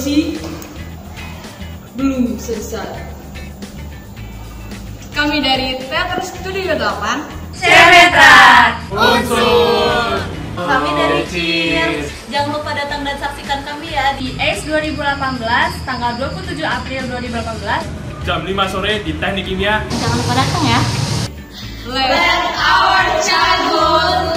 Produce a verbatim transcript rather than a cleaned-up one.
produksi belum selesai. Kami dari Teater Studio delapan Cemetra Unsur. Kami dari Cheers. Jangan lupa datang dan saksikan kami ya di A C E dua ribu delapan belas tanggal dua puluh tujuh April dua ribu delapan belas jam lima sore di Teknik Kimia. Jangan lupa datang ya. Let our childhood